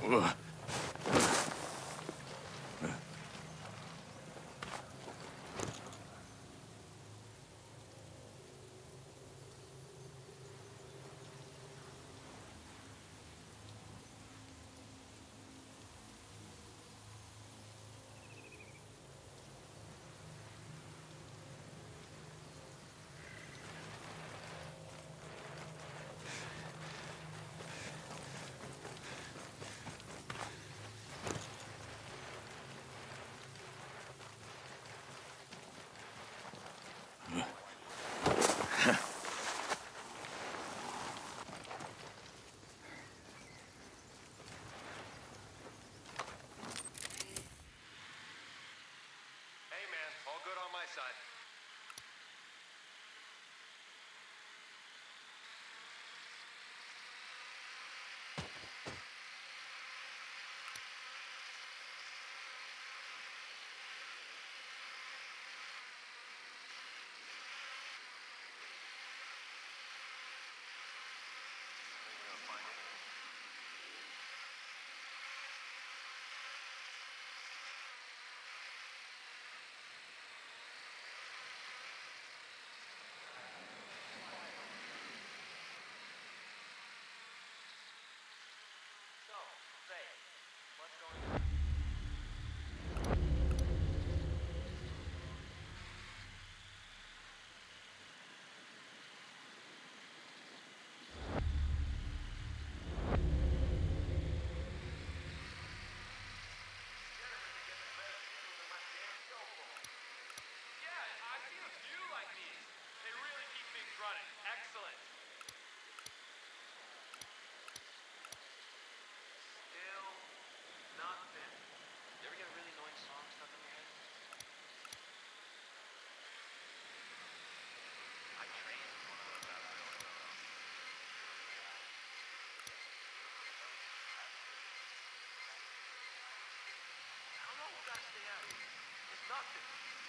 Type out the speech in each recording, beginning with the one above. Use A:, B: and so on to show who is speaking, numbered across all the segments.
A: Side. Running. Excellent. Still nothing. You ever get a really annoying song stuck in your head? I trained with one of those out there. How long we gotta stay out here? It's nothing.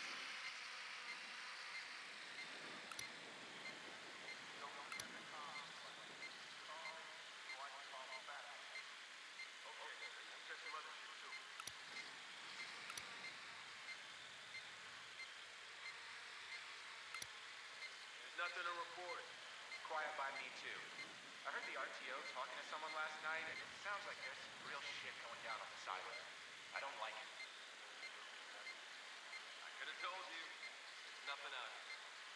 A: Nothing to report. Quiet by me, too. I heard the RTO talking to someone last night, and it sounds like there's some real shit going down on the sideline. I don't like it. I could have told you. Nothing out here.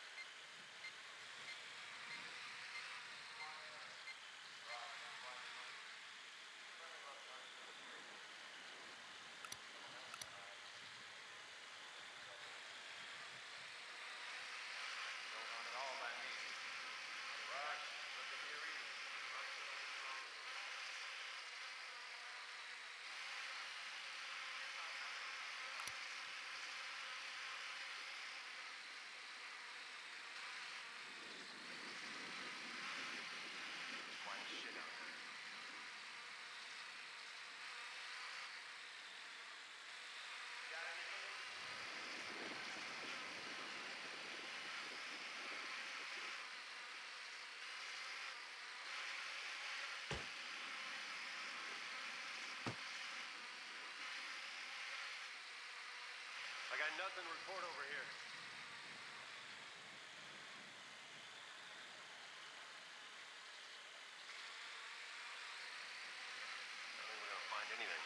A: I got nothing to report over here. I think we're gonna find anything.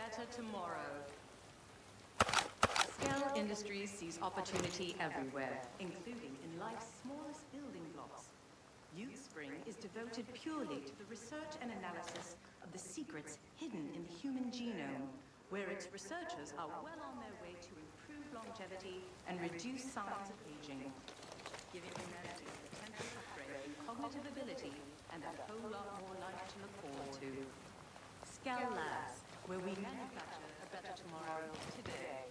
B: better tomorrow. Skell Industries sees opportunity everywhere, including in life's smallest building blocks. YouthSpring is devoted purely to the research and analysis of the secrets hidden in the human genome, where its researchers are well on their way to improve longevity and reduce signs of aging, giving humanity a potential upgrade in cognitive ability and a whole lot more life to look forward to. Skell Labs, where we manufacture a better tomorrow today.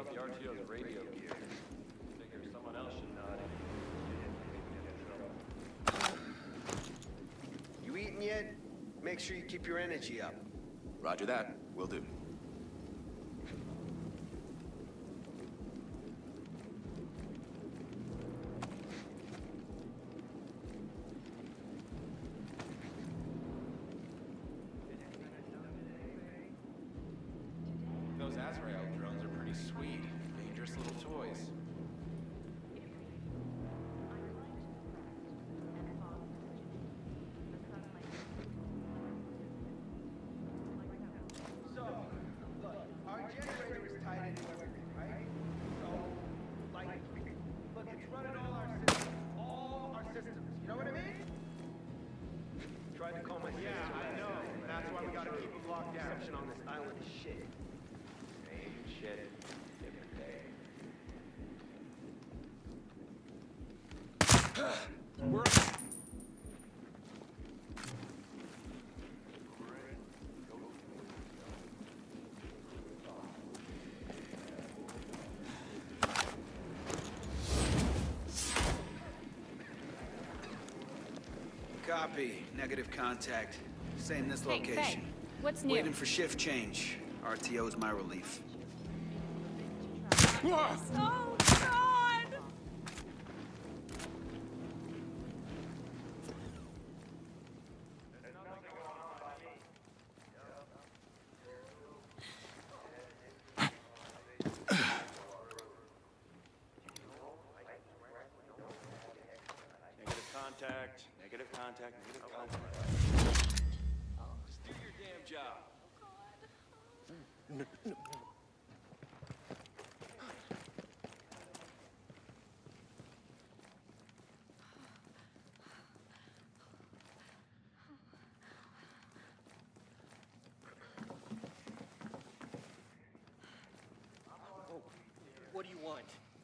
C: about the RTO's radio gear. Figure someone else should know how to
D: You eaten yet? Make sure you keep your energy up.
E: Roger that. Will do.
A: Those Azrael drones are pretty sweet. Dangerous little toys.
D: So, look, our generator is tied into everything, right? So, like, look, it's running all our systems. You know what I mean? Tried to call my sister.
F: Yeah, I know. That's why we gotta keep them locked down.
D: Reception on this island is shit.
C: shit. Different day.
A: We're
F: Copy. Negative contact. Same this
G: Hey,
F: location.
G: Faye, what's new?
F: Waiting for shift change. RTO is my relief.
G: Oh, God!
C: Negative contact. Just do your damn job.
D: What do you want?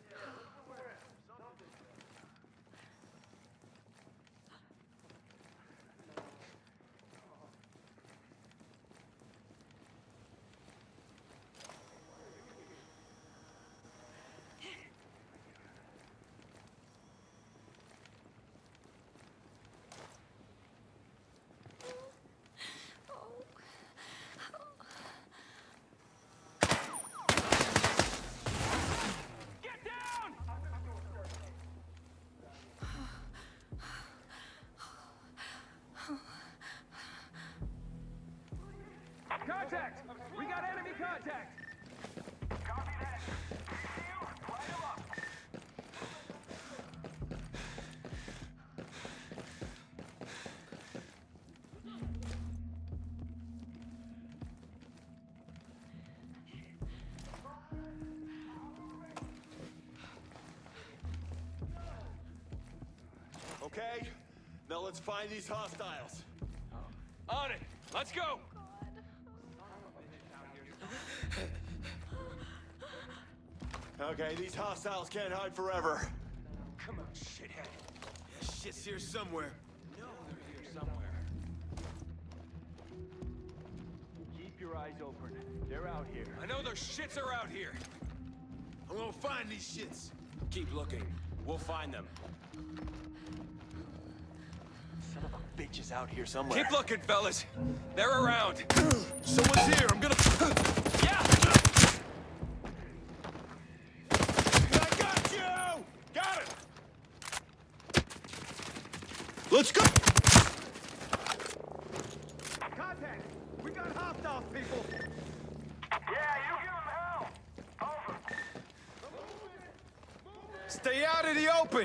A: Contact! We got enemy contact! Copy that. Light him up.
C: Okay, now let's find these hostiles. On it! Let's go! Okay, these hostiles can't hide forever.
D: Come on, shithead.
F: Shit's here somewhere.
D: No, they're here somewhere.
C: Keep your eyes open. They're out here.
A: I know those shits are out here.
F: I'm gonna find these shits.
C: Keep looking. We'll find them. Son of a bitch is out here somewhere.
A: Keep looking, fellas. They're around.
F: Someone's here. I'm gonna.
A: Yeah!
C: I got you! Got it!
F: Let's go.
D: Contact! We got hostiles, people!
A: Yeah, you give them hell! Over.
F: Stay out of the open.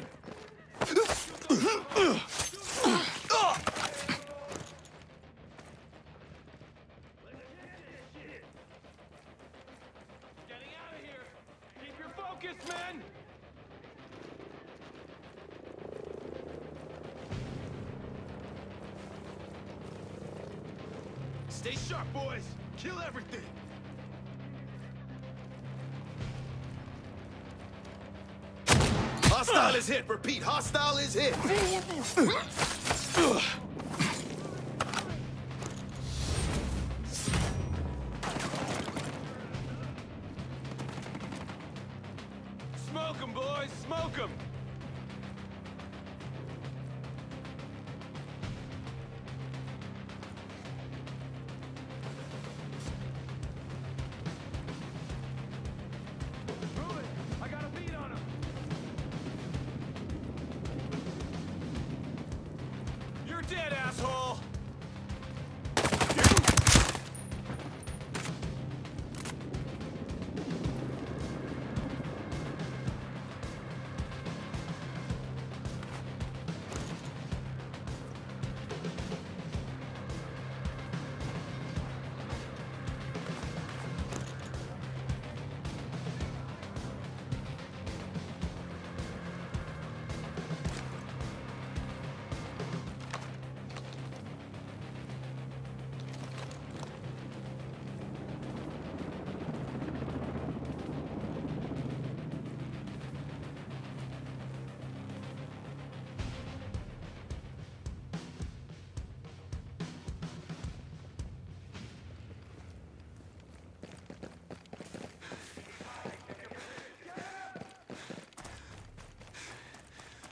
C: Getting out of here! Keep your focus, men!
F: Stay sharp, boys. Kill everything. Hostile is hit. Repeat, hostile is hit.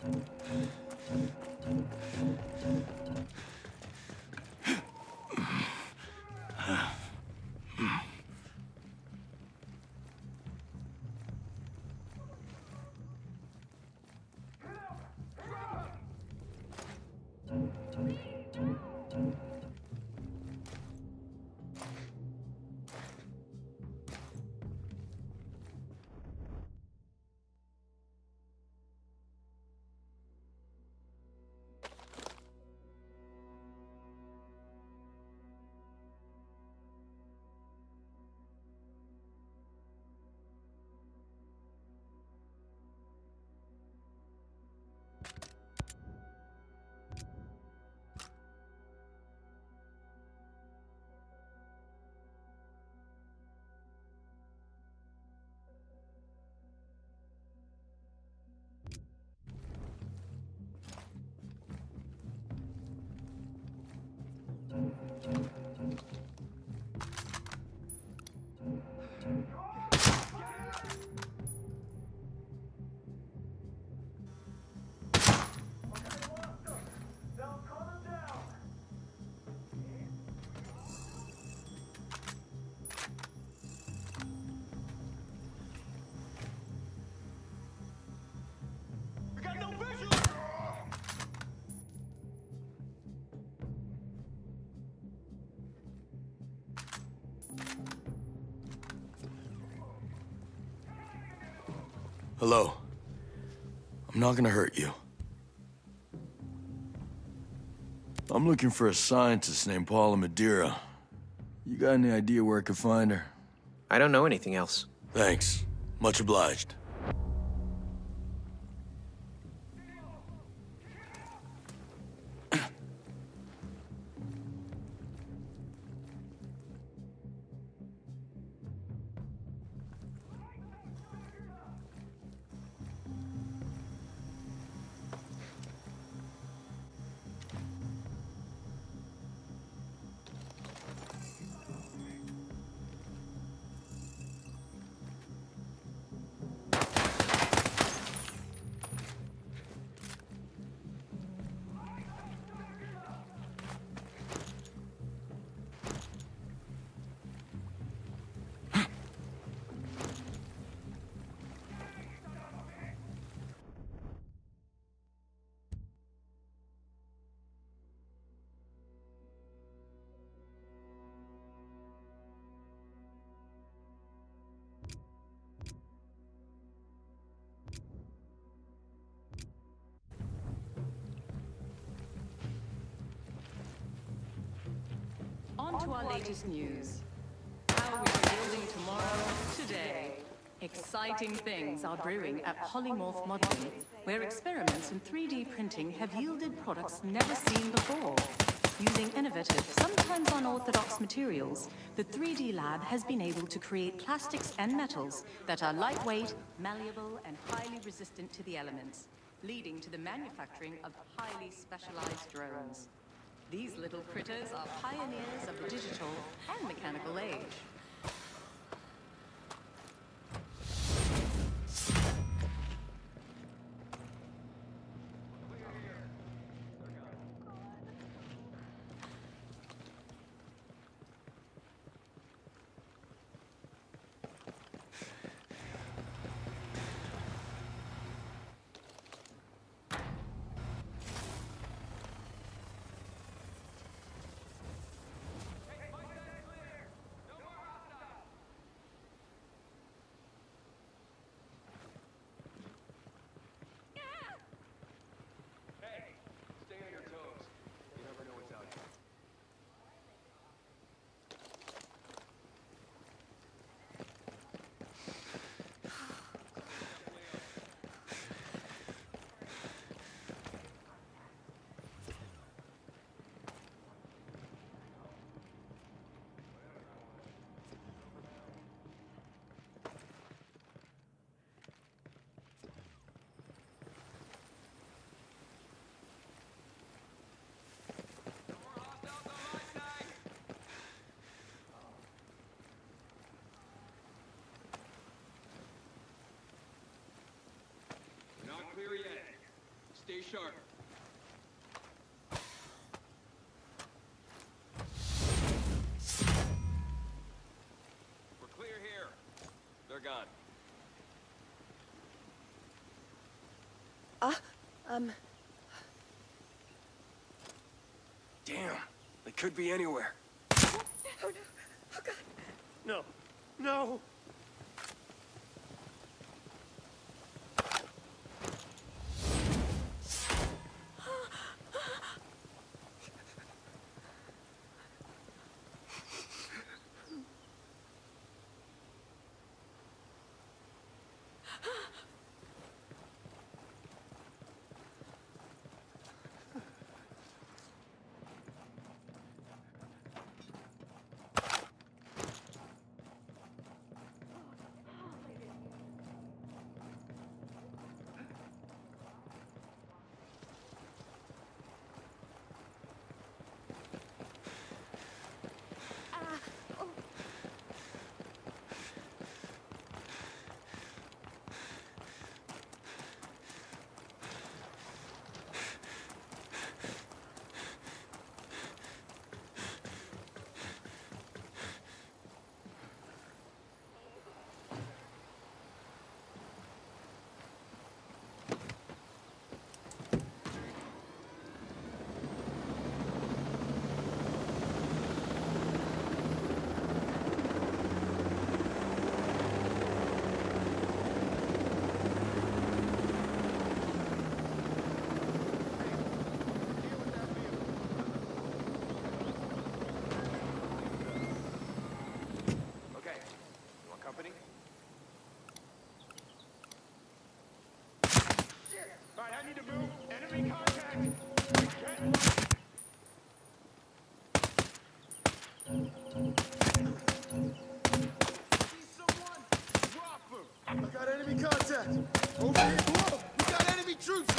C: We got no visual!
G: Hello. I'm not gonna hurt you. I'm looking for a scientist named Paula Madeira. You got any idea where I could find her?
H: I don't know anything else.
G: Thanks. Much obliged.
B: On to our latest news. How we're building tomorrow, today. Exciting things are brewing at Polymorph Modeling, where experiments in 3D printing have yielded products never seen before. Using innovative, sometimes unorthodox materials, the 3D lab has been able to create plastics and metals that are lightweight, malleable, and highly resistant to the elements, leading to the manufacturing of highly specialized drones. These little critters are pioneers of the digital and mechanical age.
C: Stay sharp. We're clear here. They're gone. Damn. They could be anywhere.
I: Oh no. Oh god.
C: No. No!
D: Over here, below! We got enemy troops!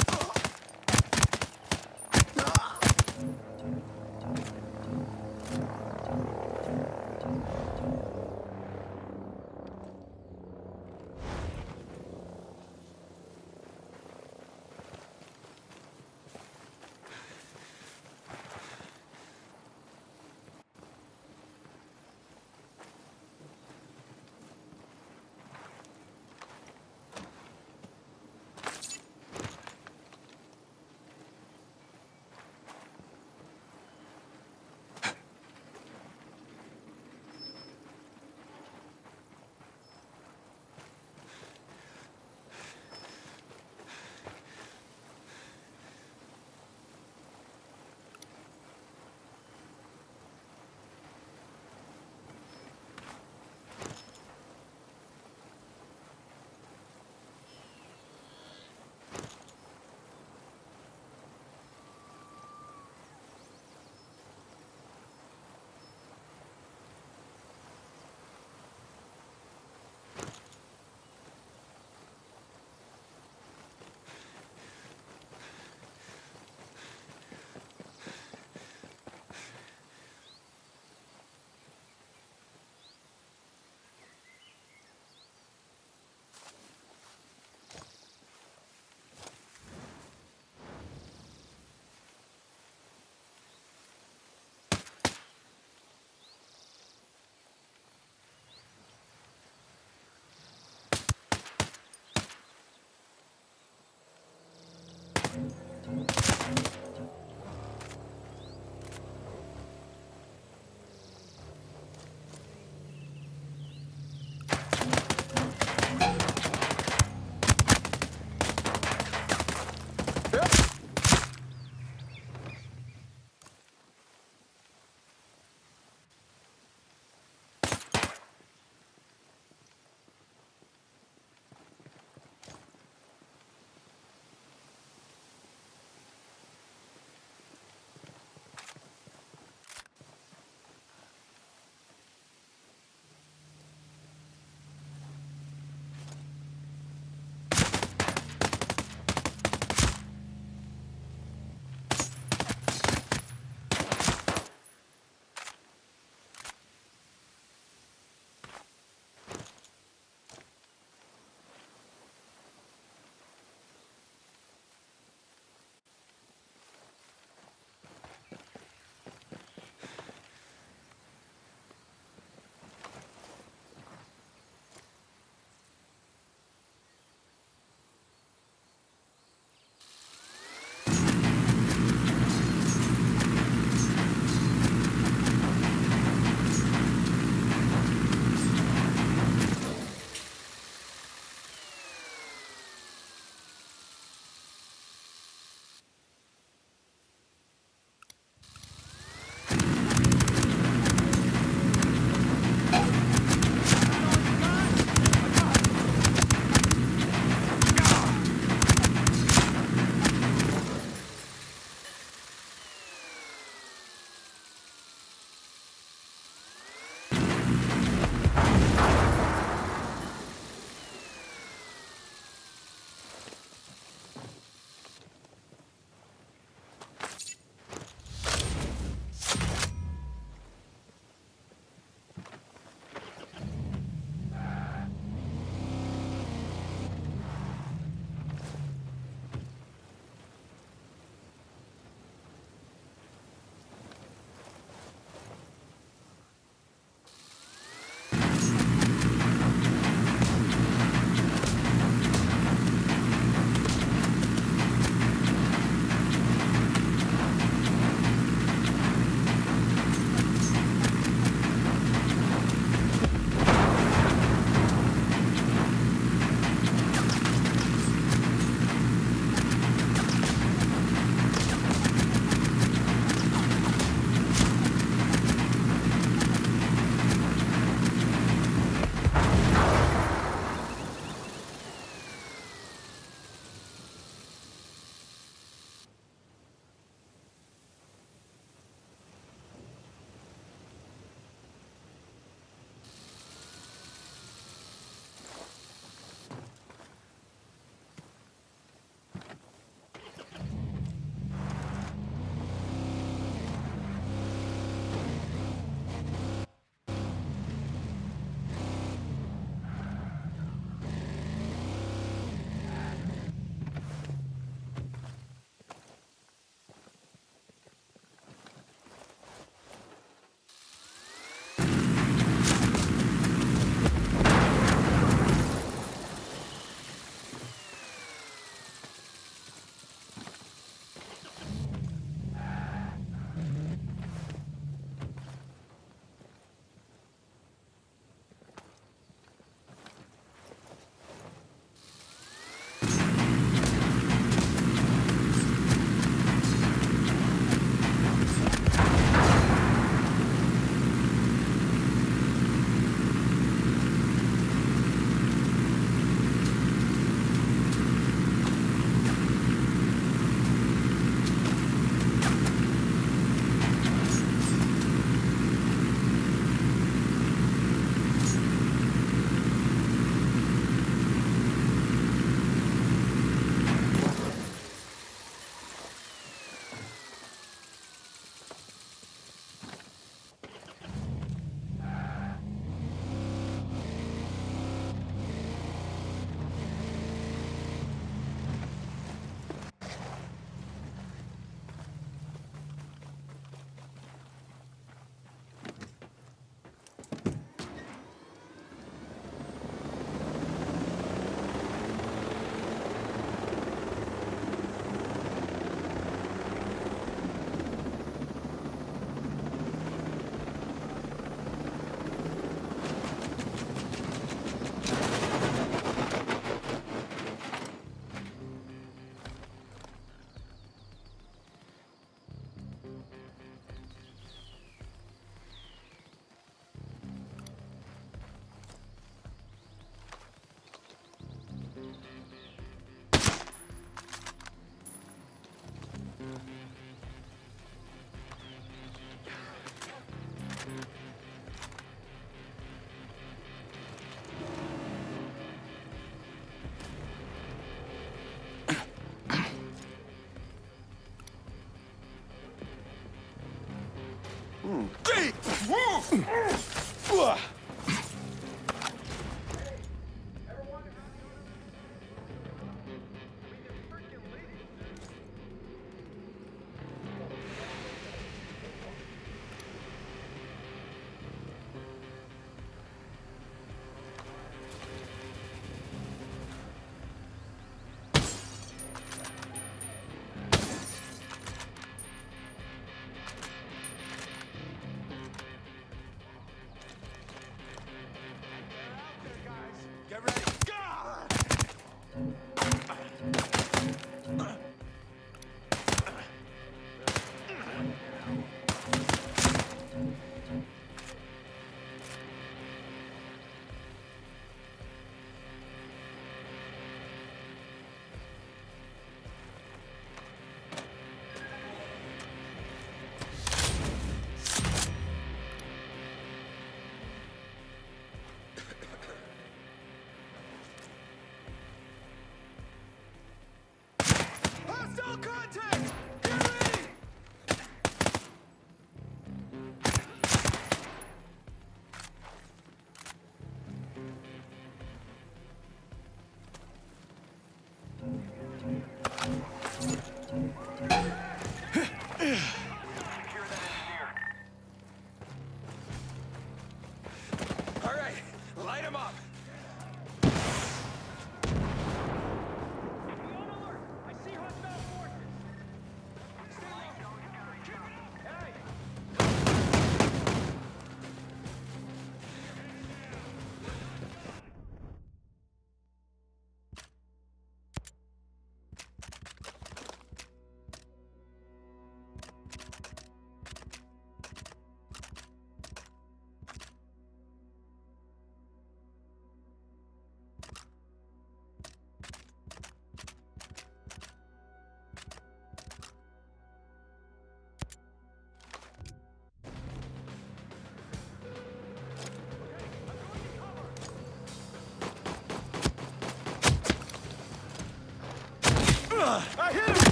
C: Get ready. Hostile contact! Get ready! All right, light him up.
D: I see hostile forces!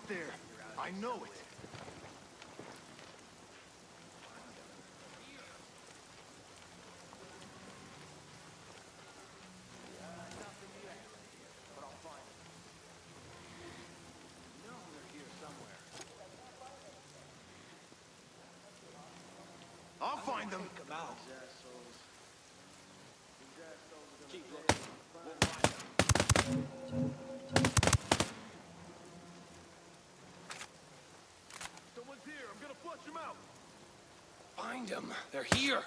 C: there. I know it. I'll find them.
D: Keep looking. We'll find them.
C: Someone's here. I'm gonna flush them out.
E: Find them. They're here.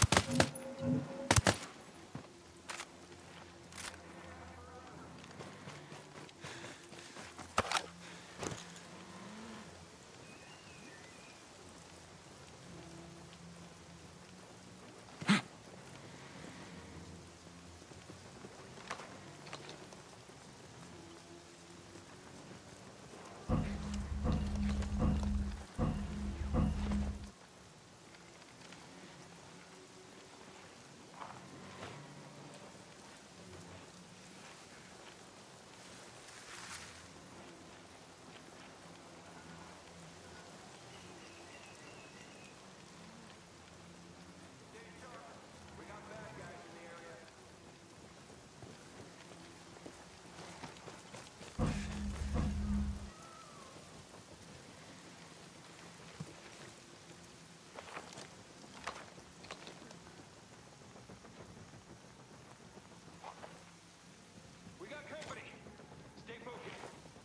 A: We got company. Stay focused.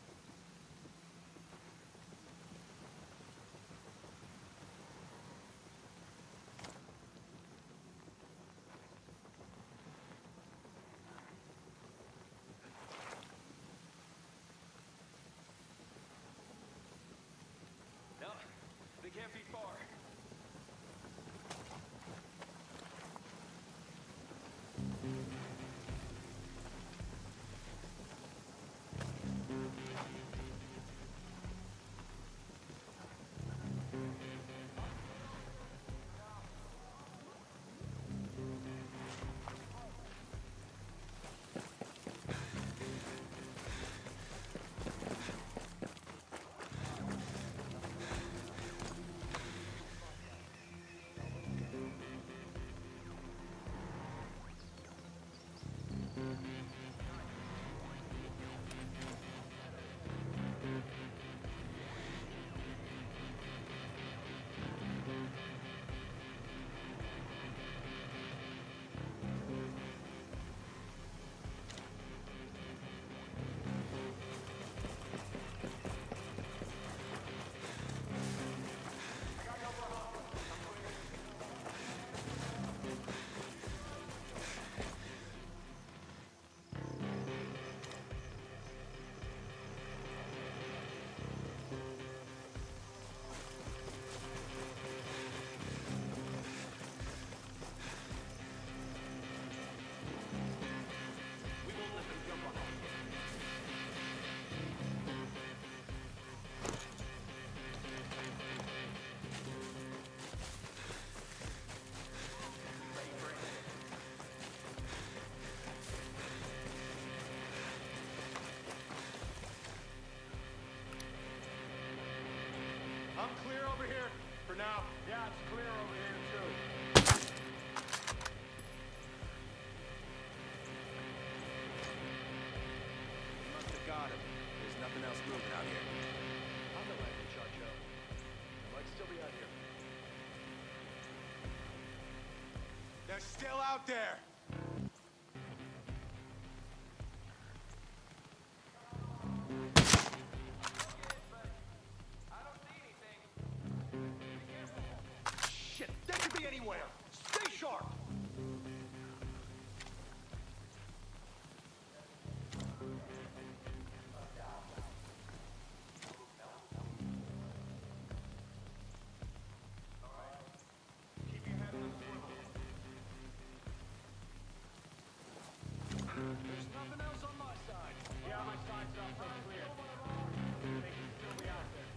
A: No, they can't be far.
C: I'm clear over here for now.
A: Yeah, it's clear over here, too.
E: You must have got him. There's nothing else moving out here.
C: I'm the landing shot, Joe. I might still be out here. They're still out there! Shit, they could be anywhere! Stay sharp!
A: There's nothing else on my side. Yeah, my side's also clear. They can still be out there.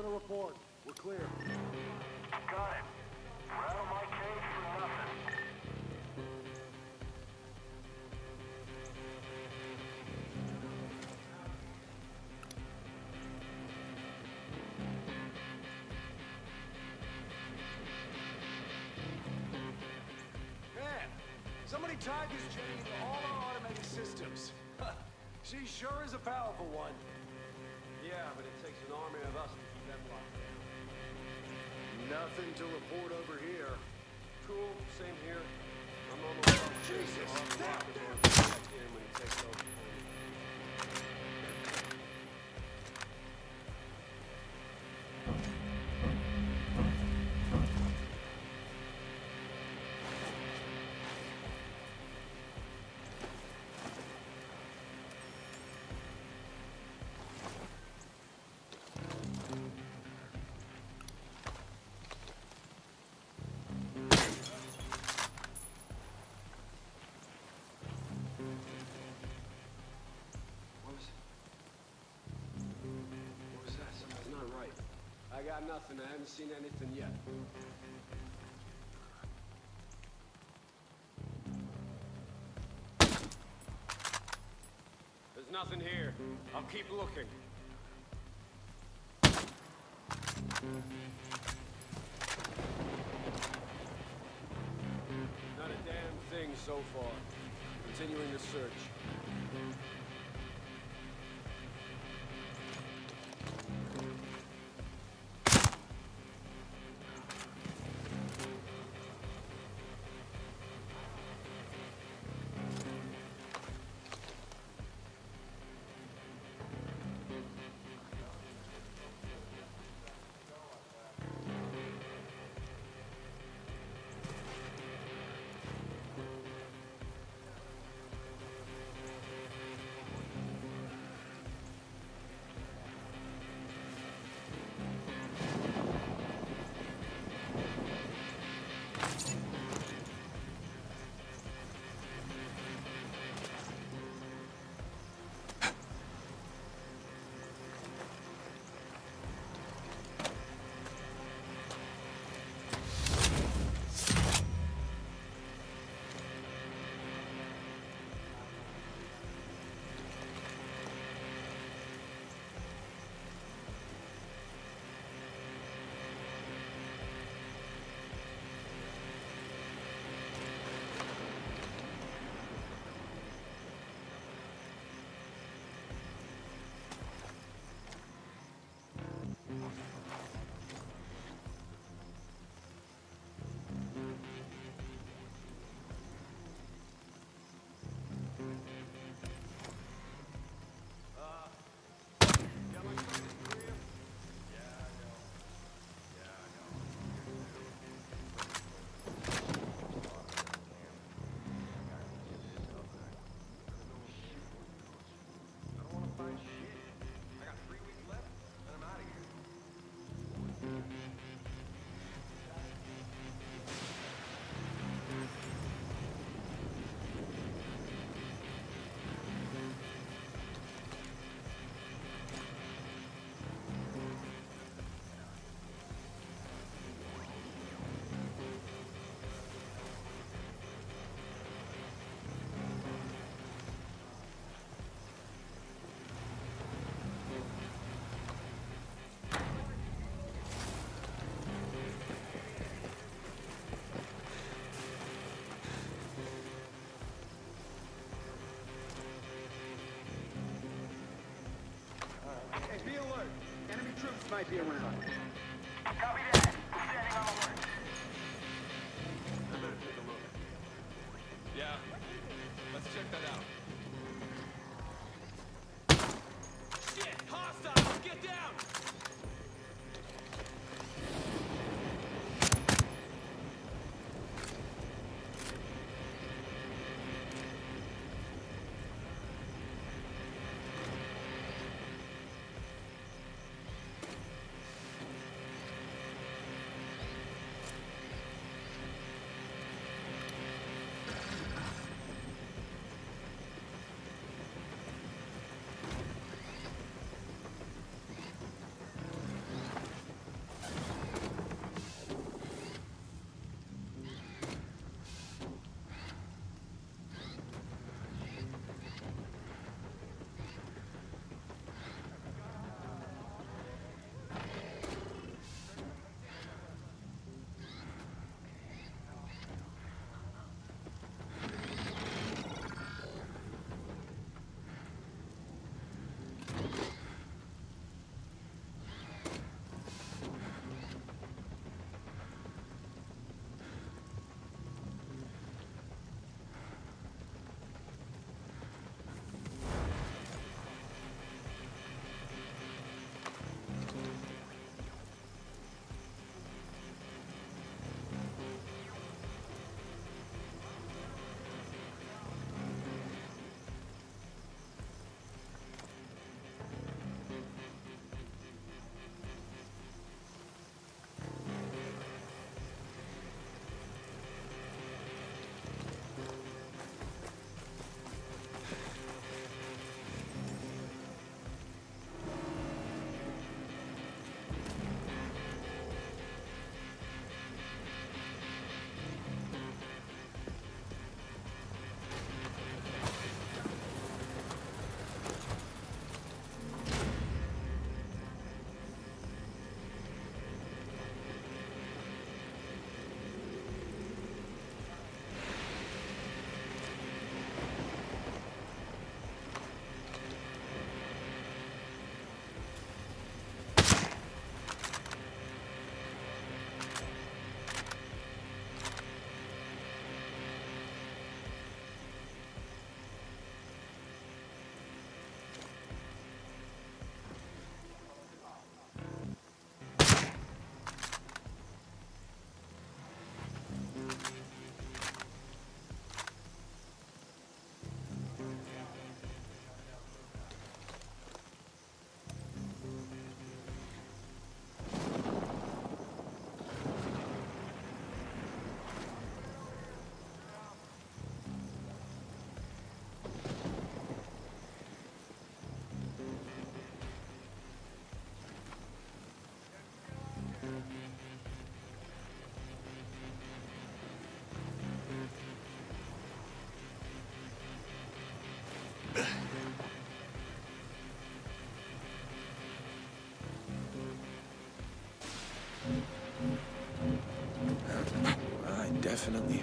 J: a report. We're clear.
K: Got it. Rattle my cage for nothing.
J: Man, somebody tied this Jenny into all our automated systems. She sure is a powerful one.
L: Yeah, but it takes an army of us to keep them locked down.
J: Nothing to report over here.
L: Cool, same here. I'm on the way.
J: Jesus!
L: Check in when he takes over. I got nothing. I haven't seen anything yet. There's nothing here. I'll keep looking. Not a damn thing so far. Continuing the search.
D: Hey, be alert. Enemy troops might be around.
K: Copy that. We're standing on alert.
L: I better take a look.
C: Yeah. Let's check that out. Shit! Hostiles! Get down!
E: I definitely...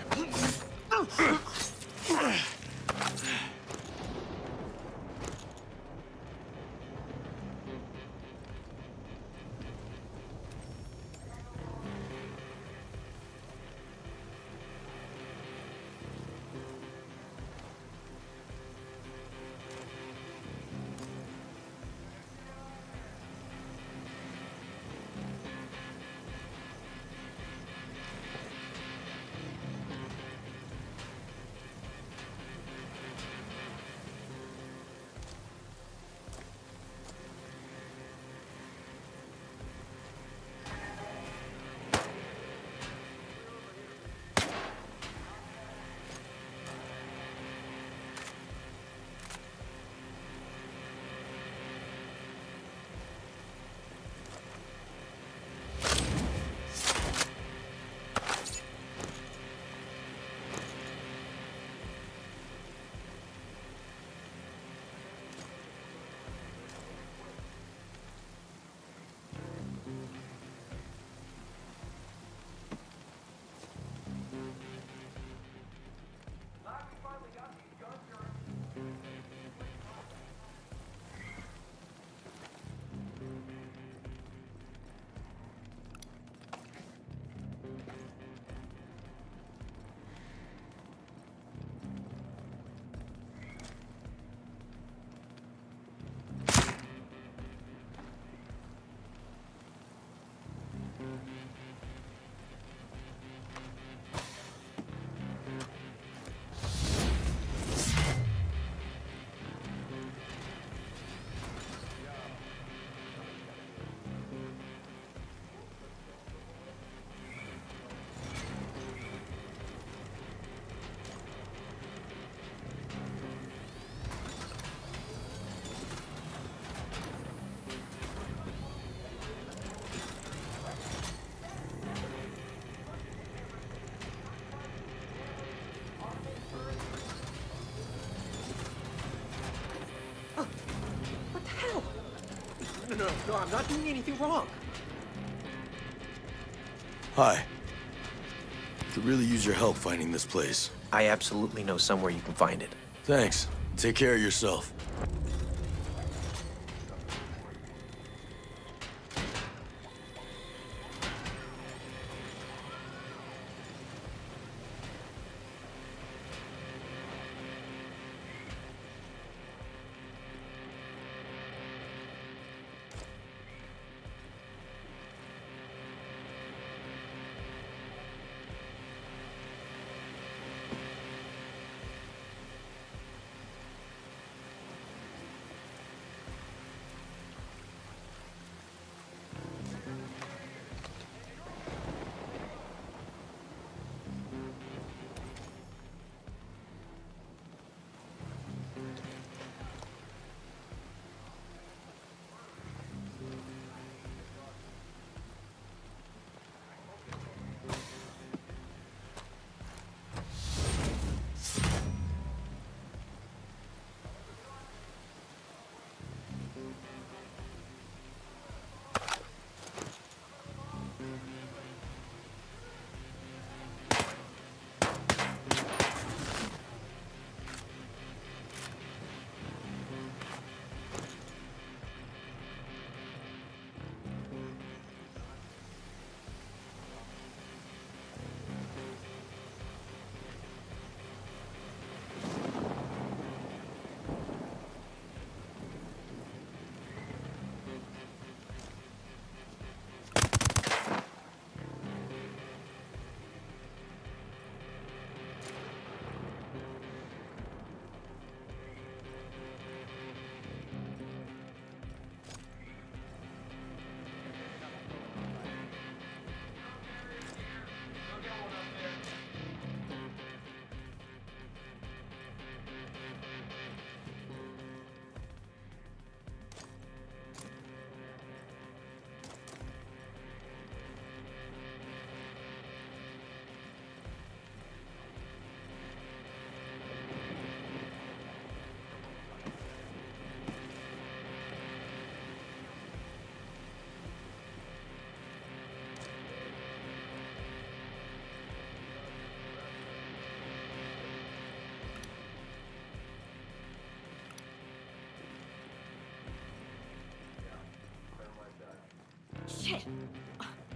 H: No, I'm not doing anything wrong.
G: Hi. Could really use your help finding this place.
H: I absolutely know somewhere you can find it.
G: Thanks. Take care of yourself.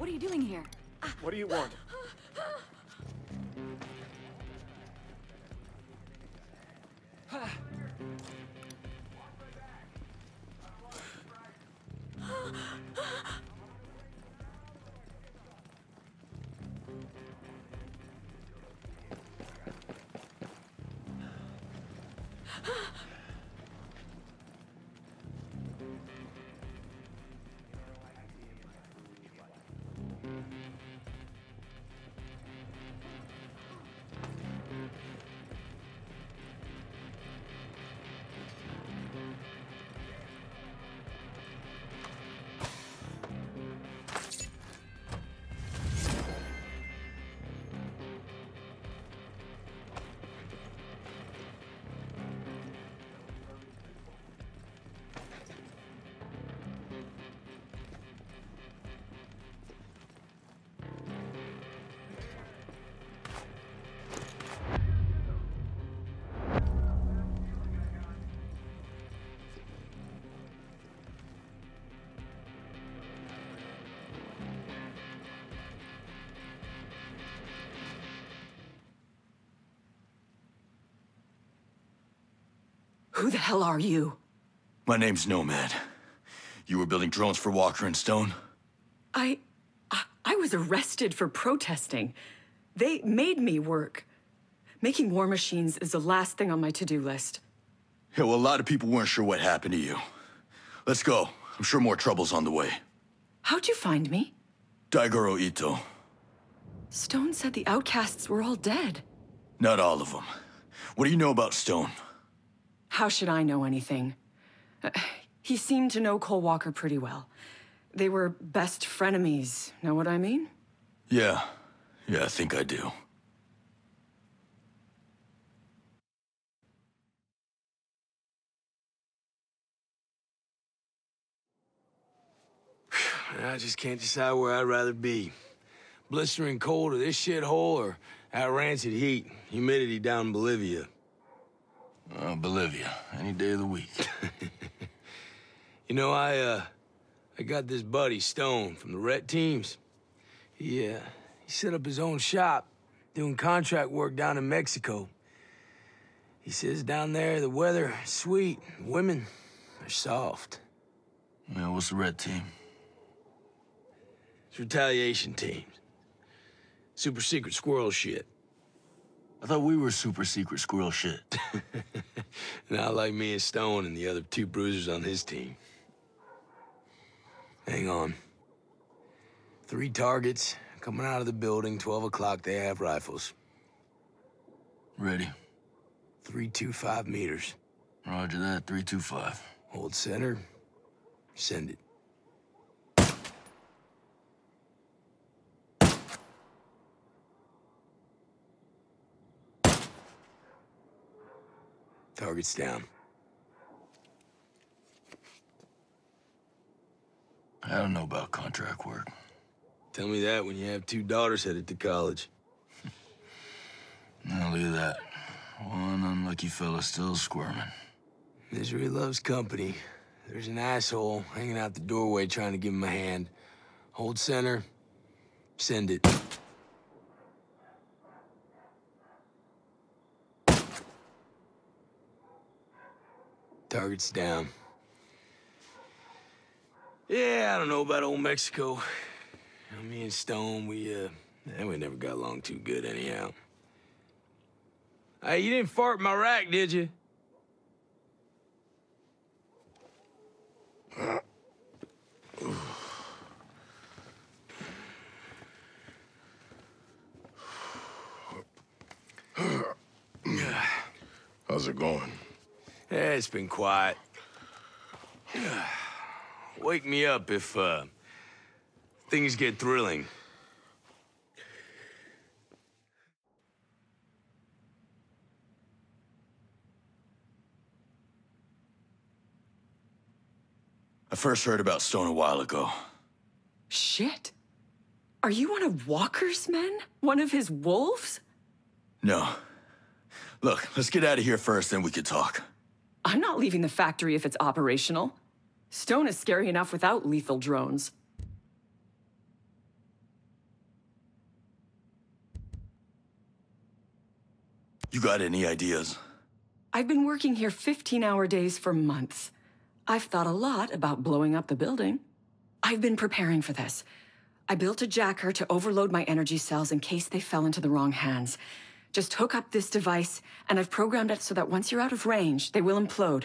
I: What are you doing here?
L: What do you want?
M: Who the hell are you?
G: My name's Nomad. You were building drones for Walker and Stone?
M: I was arrested for protesting. They made me work. Making war machines is the last thing on my to-do list.
G: Yeah, well, a lot of people weren't sure what happened to you. Let's go. I'm sure more trouble's on the way.
M: How'd you find me?
G: Daigoro Ito.
M: Stone said the outcasts were all dead.
G: Not all of them. What do you know about Stone?
M: How should I know anything? He seemed to know Cole Walker pretty well. They were best frenemies, know what I mean?
G: Yeah, I think I do.
J: I just can't decide where I'd rather be. Blistering cold of this shithole or that rancid heat, humidity down in Bolivia.
G: Bolivia, any day of the week.
J: You know, I got this buddy, Stone, from the Ret teams. He set up his own shop, doing contract work down in Mexico. He says down there the weather is sweet, women are soft.
G: Yeah, what's the Ret team?
J: It's retaliation teams. Super secret squirrel shit.
G: I thought we were super secret squirrel shit.
J: Not like me and Stone and the other two bruisers on his team. Hang on. 3 targets, coming out of the building, 12 o'clock, they have rifles.
G: Ready.
J: 325 meters.
G: Roger that, 325.
J: Hold center, send it. Target's down.
G: I don't know about contract work.
J: Tell me that when you have 2 daughters headed to college.
G: Now look at that. One unlucky fella still squirming.
J: Misery loves company. There's an asshole hanging out the doorway trying to give him a hand. Hold center, send it. Target's down. Yeah, I don't know about old Mexico. You know, me and Stone, we never got along too good anyhow. Hey, you didn't fart in my rack, did you?
N: How's it going?
J: Yeah, it's been quiet. Wake me up if, things get thrilling.
G: I first heard about Stone a while ago.
M: Shit. Are you one of Walker's men? One of his wolves?
G: No. Look, let's get out of here first, then we can talk.
M: I'm not leaving the factory if it's operational. Stone is scary enough without lethal drones.
G: You got any ideas?
M: I've been working here 15-hour days for months. I've thought a lot about blowing up the building. I've been preparing for this. I built a jacker to overload my energy cells in case they fell into the wrong hands. Just hook up this device, and I've programmed it so that once you're out of range, they will implode.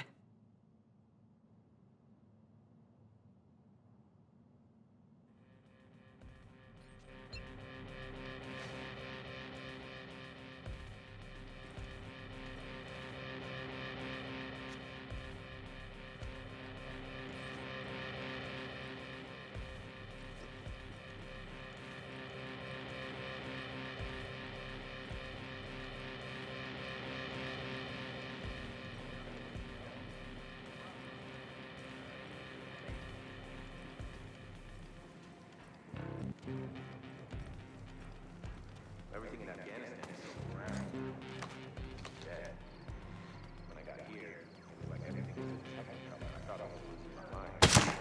A: Everything in Afghanistan is still around. Dead. When I got here, it was like everything was in technicolor. I thought I was losing my mind.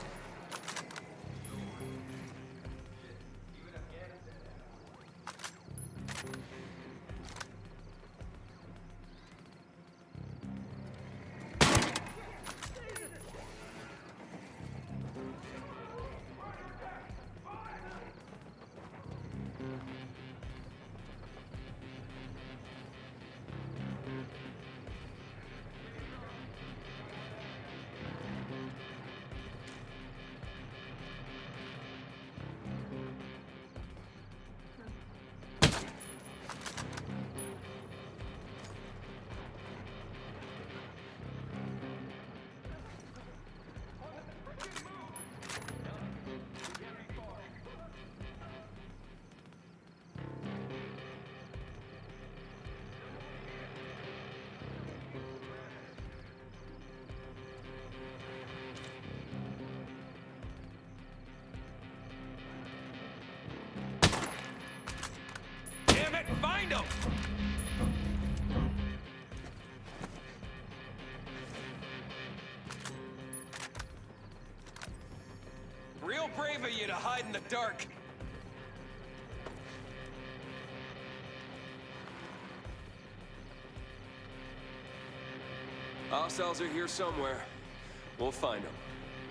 A: Even Afghanistan.
C: Find him! Real brave of you to hide in the dark. Hostiles are here somewhere. We'll find them.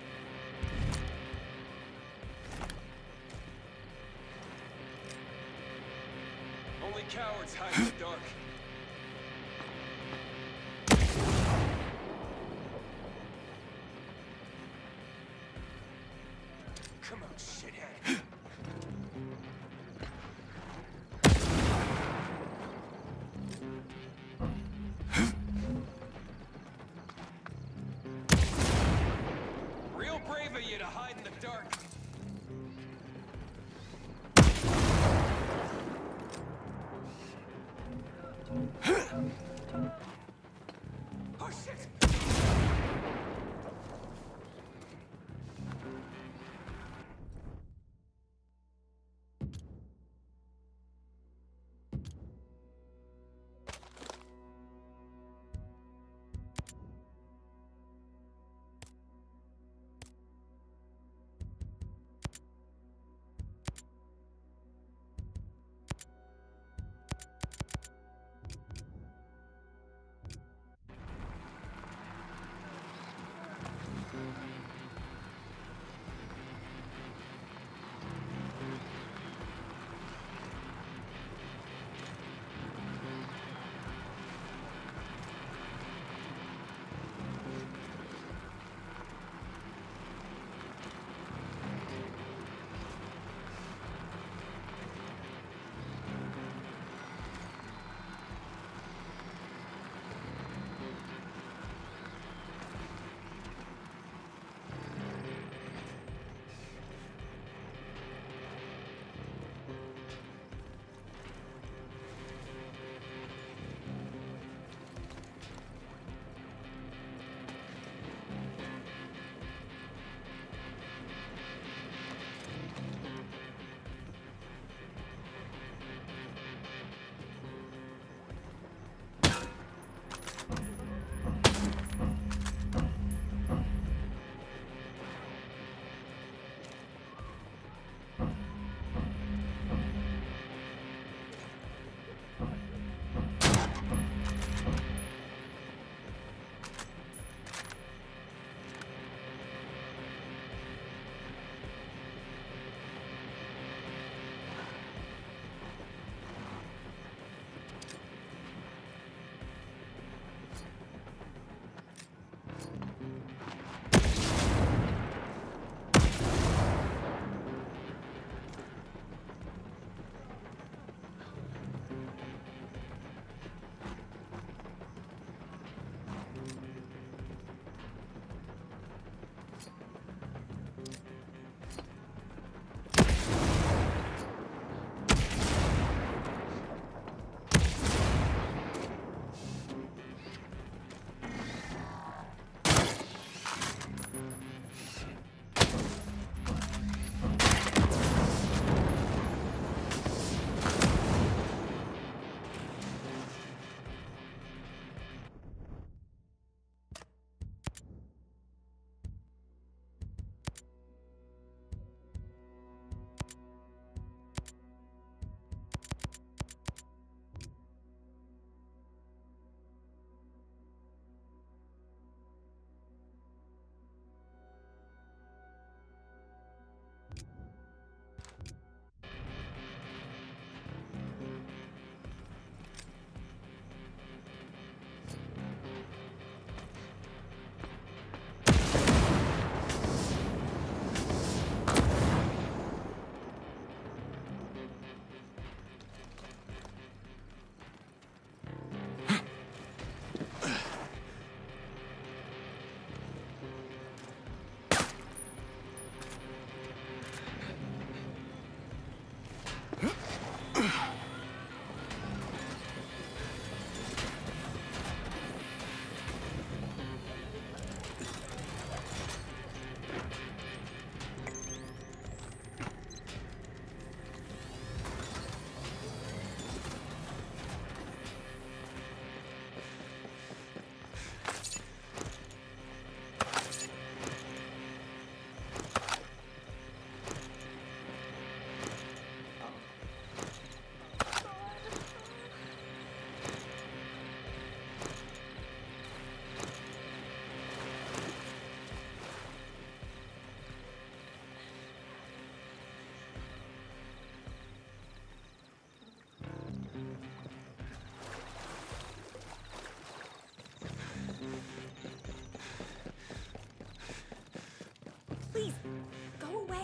C: Only cowards hide in the dark. Come on, shithead. Real brave of you to hide in the dark. Oh, shit!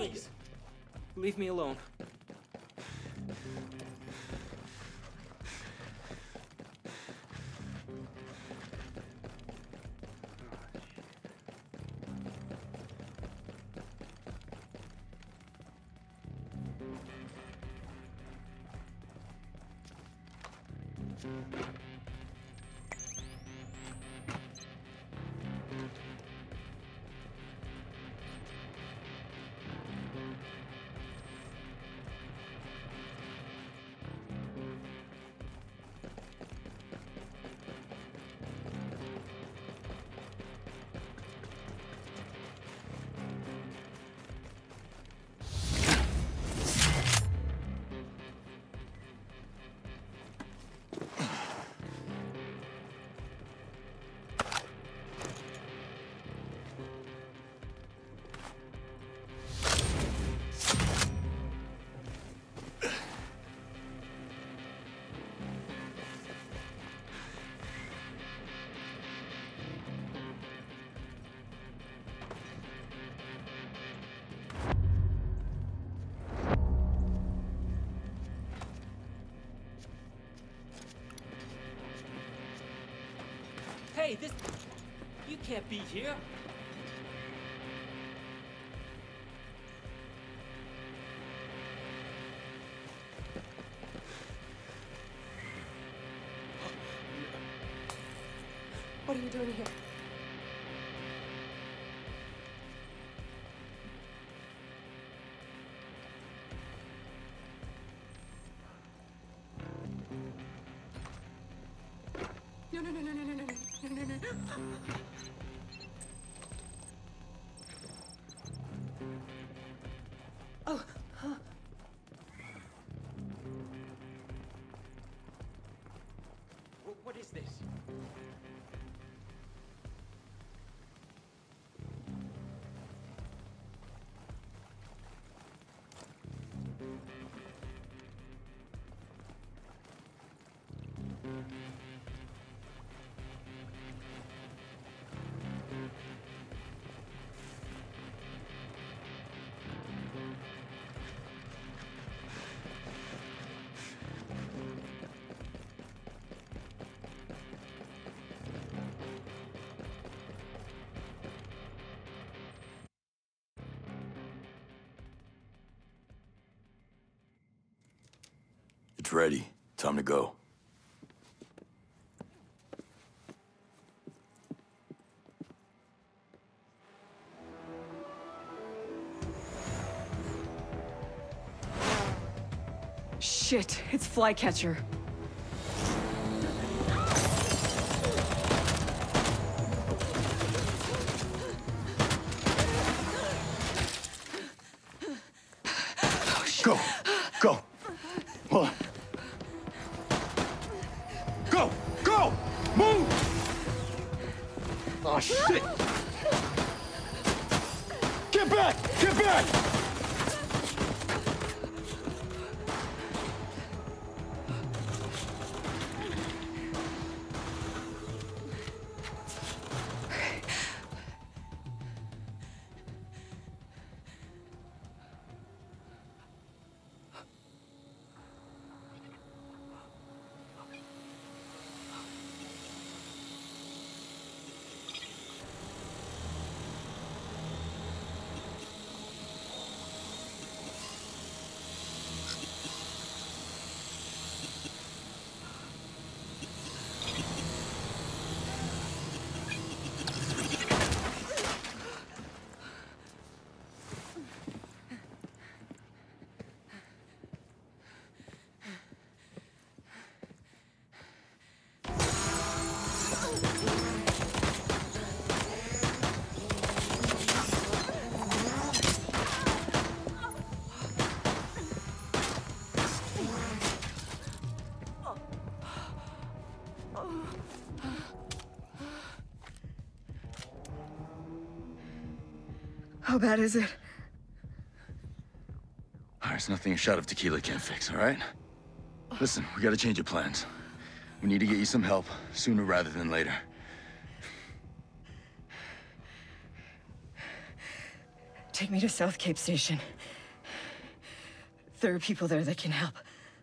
N: Please, leave me alone. Hey, this... You can't be here.
I: What are you doing here? No, no, no, no, no, no, no, no, no, no, no. Oh, huh.
N: What is this?
G: It's ready. Time to go.
M: Shit, it's Flycatcher.
G: Go! Go! Hold on. Go! Go! Move! Oh, shit! Get back! Get back!
M: How bad is it?
G: There's nothing a shot of tequila can't fix, all right? Listen, we gotta change your plans. We need to get you some help sooner rather than later.
M: Take me to South Cape Station. There are people there that can help.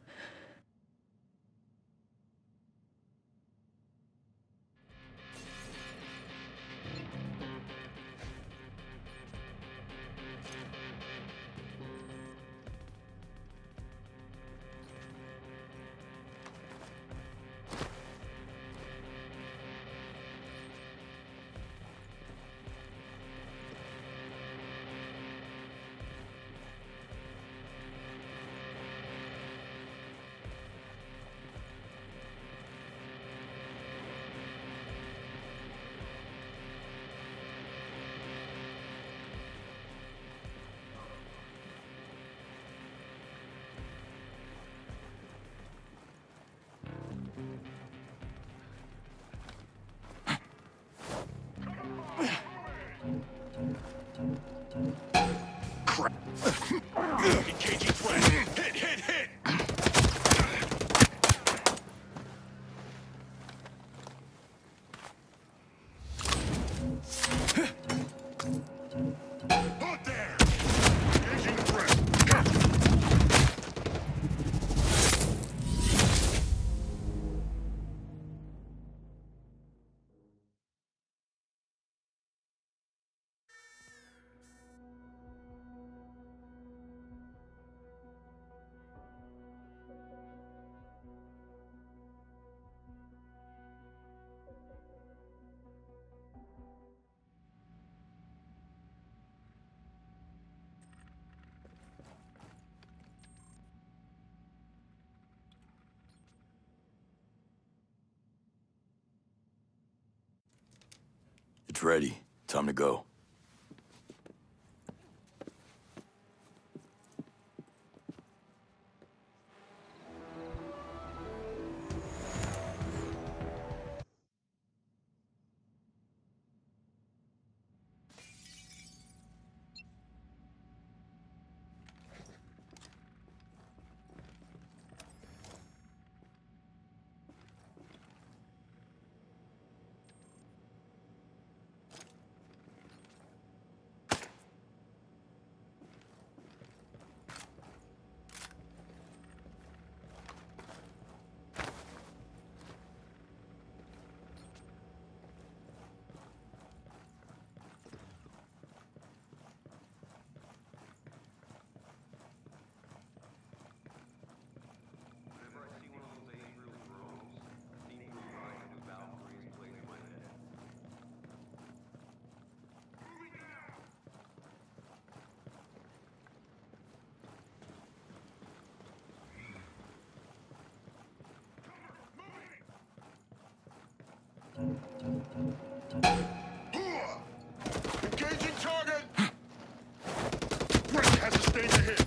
C: Crap. Engaging threat. Hit, hit, hit! Hold there! Engaging threat.
G: It's ready. Time to go. Engaging target! Rick has a stage ahead.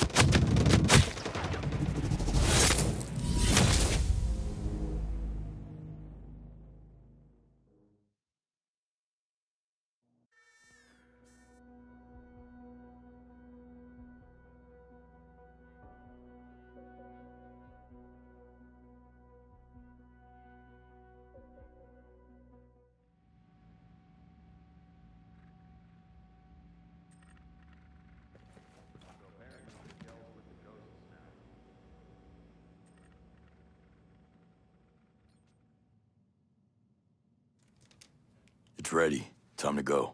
G: It's ready. Time to go.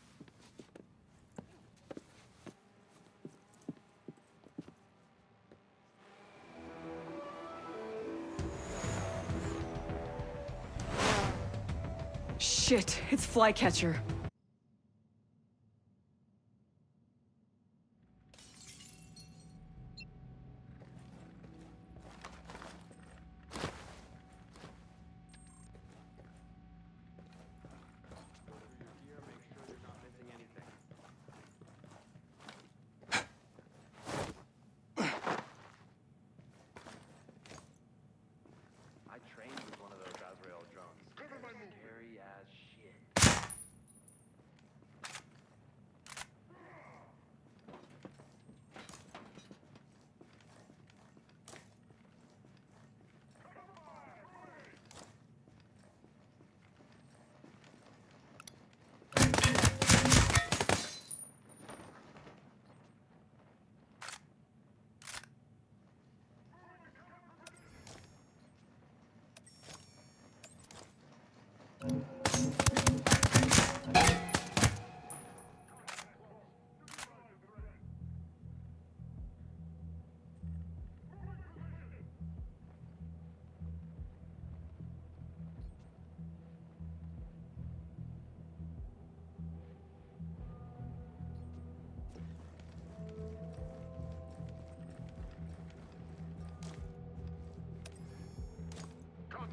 M: Shit, it's Flycatcher.
L: I trained with one of those Azrael drones. Scary as shit.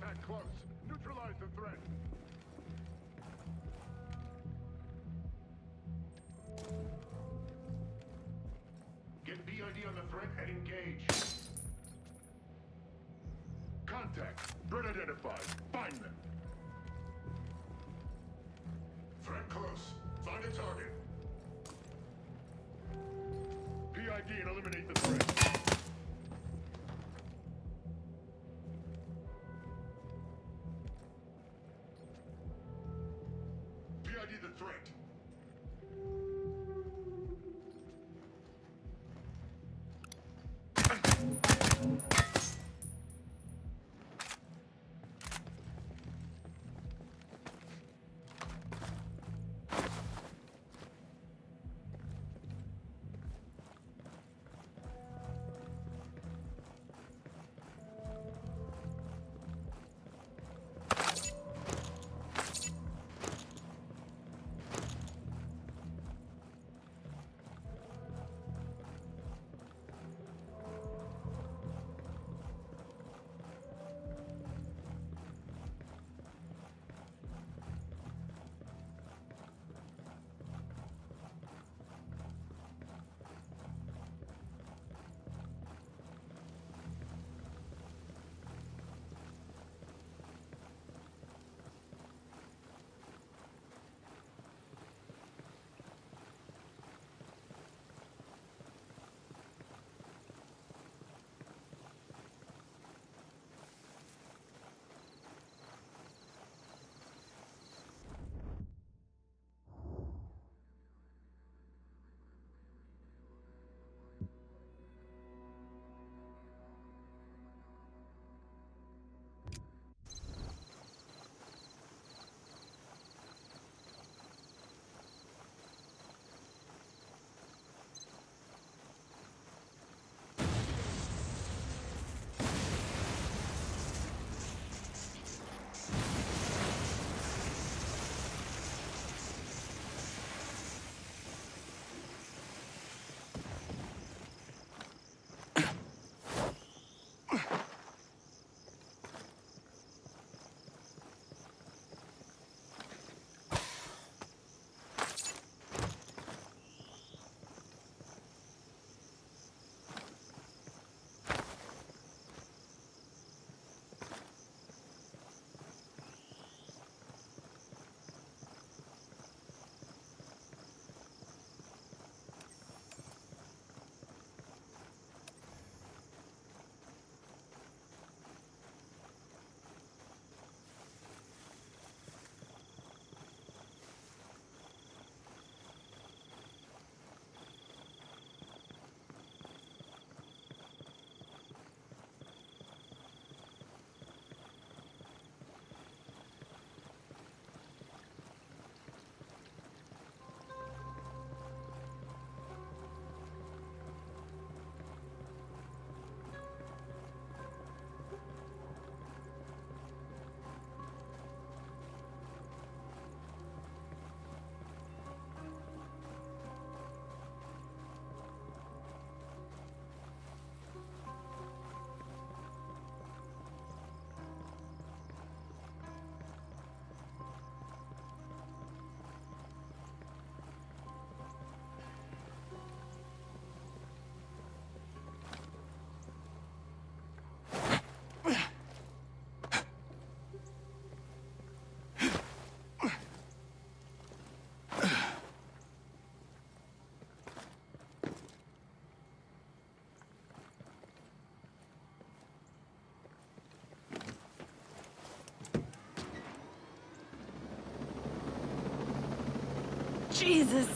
O: Contact close. Neutralize the threat. Get BID on the threat and engage. Contact. Threat identified. Find them. Threat close. Find a target. PID and eliminate the threat. PID the threat.
M: Jesus.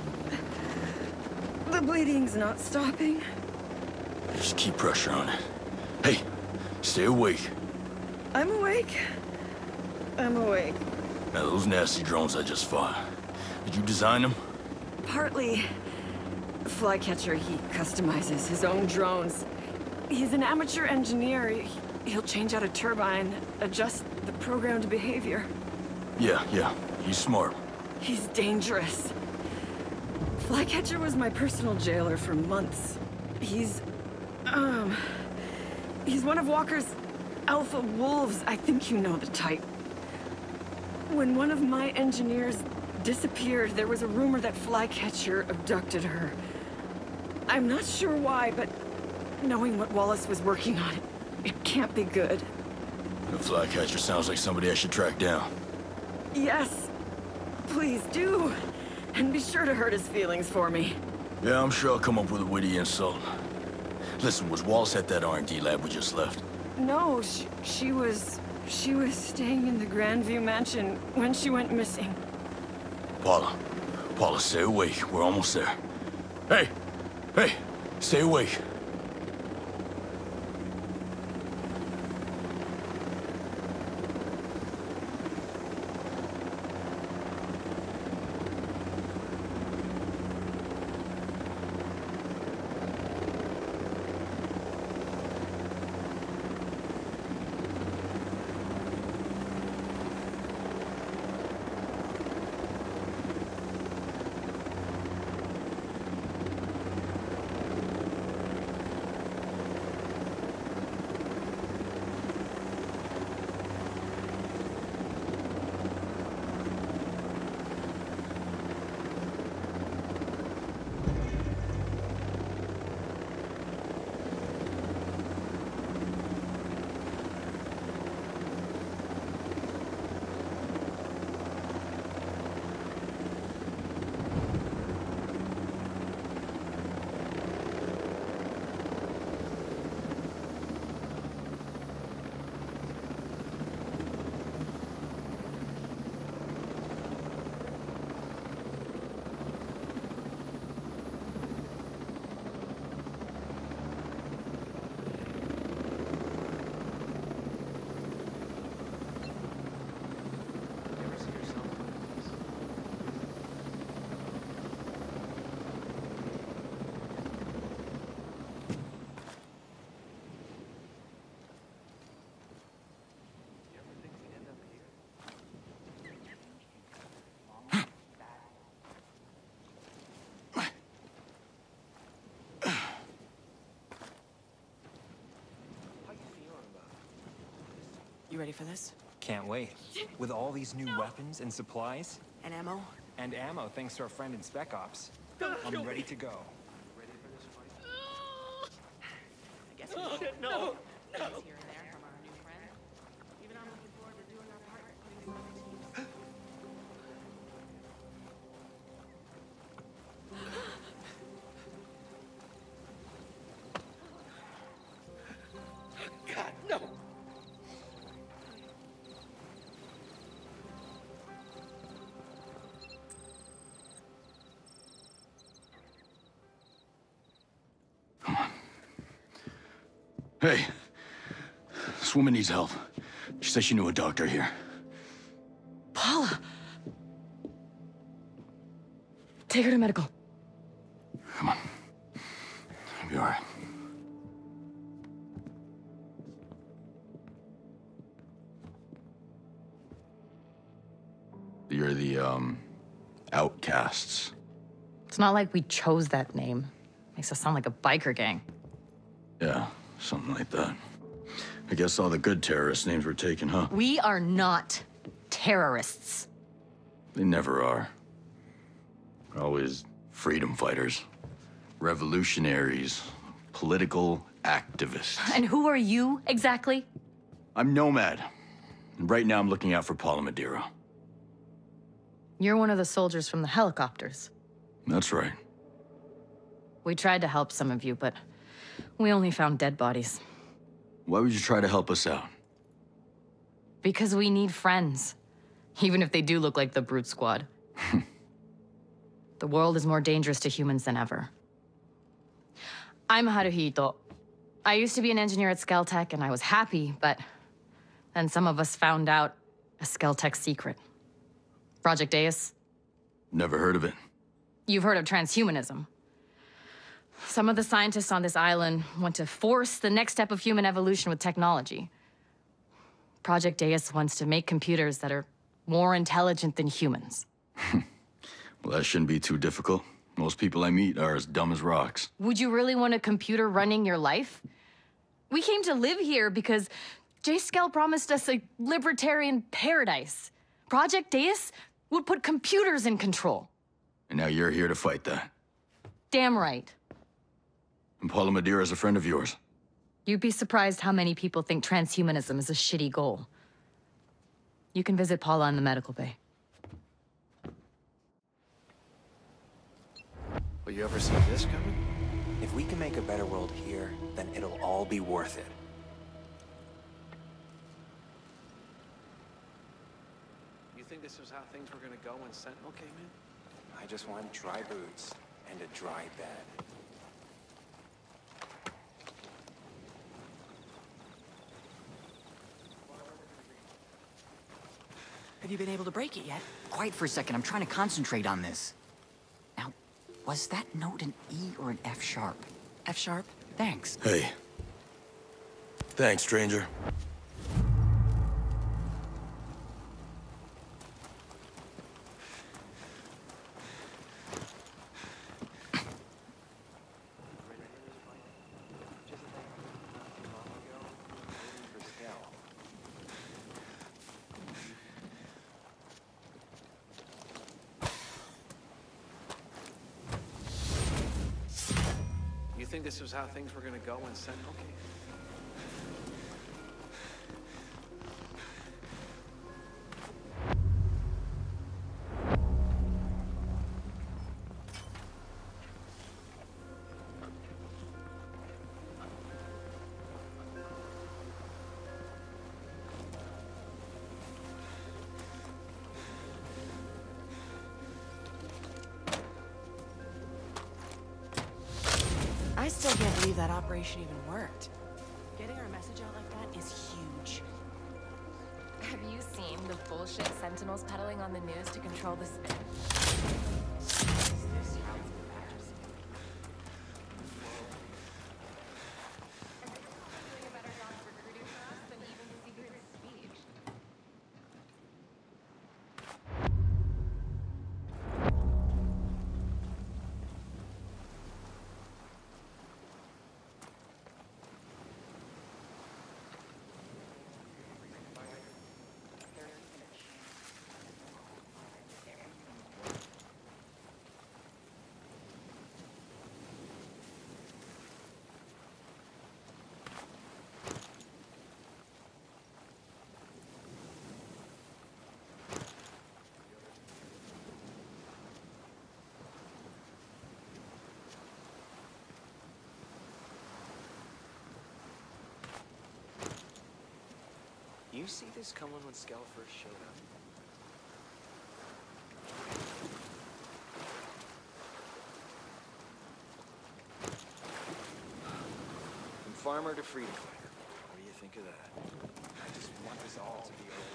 M: The bleeding's not stopping.
G: Just keep pressure on it. Hey, stay awake.
M: I'm awake. I'm awake.
G: Now, those nasty drones I just fought, did you design them?
M: Partly. Flycatcher, he customizes his own drones. He's an amateur engineer. He'll change out a turbine, adjust the programmed behavior.
G: Yeah, he's smart.
M: He's dangerous. Flycatcher was my personal jailer for months. He's one of Walker's Alpha wolves, I think you know the type. When one of my engineers disappeared, there was a rumor that Flycatcher abducted her. I'm not sure why, but knowing what Wallace was working on, it can't be good.
G: The Flycatcher sounds like somebody I should track down.
M: Yes, please do. And be sure to hurt his feelings for me.
G: Yeah, I'm sure I'll come up with a witty insult. Listen, was Wallace at that R&D lab we just left?
M: No, she was staying in the Grandview mansion when she went missing.
G: Paula, stay awake. We're almost there. Hey, stay awake.
P: You ready for this?
Q: Can't wait. With all these new weapons and supplies.
P: And ammo?
Q: And ammo, thanks to our friend in Spec Ops. I'm ready to go. Ready for this fight?
P: I guess we should. No! Here and there from our new friend. Even I'm looking forward to doing our part, putting some of the teams.
D: God, no!
G: Hey, this woman needs help. She said she knew a doctor here.
M: Paula! Take her to medical.
G: Come on. I'll be all right. You're the, outcasts.
R: It's not like we chose that name. Makes us sound like a biker gang.
G: Yeah, something like that. I guess all the good terrorist names were taken, huh?
R: We are not terrorists.
G: They never are. We're always freedom fighters, revolutionaries, political activists.
R: And who are you, exactly?
G: I'm Nomad. And right now I'm looking out for Paula Madeira.
R: You're one of the soldiers from the helicopters.
G: That's right.
R: We tried to help some of you, but we only found dead bodies.
G: Why would you try to help us out?
R: Because we need friends. Even if they do look like the Brute Squad. The world is more dangerous to humans than ever. I'm Haruhito. I used to be an engineer at Skeltech, and I was happy, but then some of us found out a Skeltech secret. Project Deus?
G: Never heard of it.
R: You've heard of transhumanism. Some of the scientists on this island want to force the next step of human evolution with technology. Project Deus wants to make computers that are more intelligent than humans.
G: Well, that shouldn't be too difficult. Most people I meet are as dumb as rocks.
R: Would you really want a computer running your life? We came to live here because Jay Skell promised us a libertarian paradise. Project Deus would put computers in control.
G: And now you're here to fight that.
R: Damn right.
G: And Paula Madeira's a friend of yours.
R: You'd be surprised how many people think transhumanism is a shitty goal. You can visit Paula in the medical bay.
H: Will you ever see this coming? If we can make a better world here, then it'll all be worth it.
L: You think this was how things were gonna go when Sentinel came in?
H: I just want dry boots and a dry bed.
S: Have you been able to break it yet? Quiet for a second, I'm trying to concentrate on this. Now, was that note an E or an F sharp? F sharp? Thanks.
G: Hey. Thanks, stranger.
L: You think this was how things were gonna go when Sentinel came in?
P: I still can't believe that operation even worked. Getting our message out like that is huge.
R: Have you seen the bullshit Sentinels peddling on the news to control the spin?
H: You see this coming when Skell first showed up? From farmer to freedom fighter. What do you think of that? I just want this all to be over.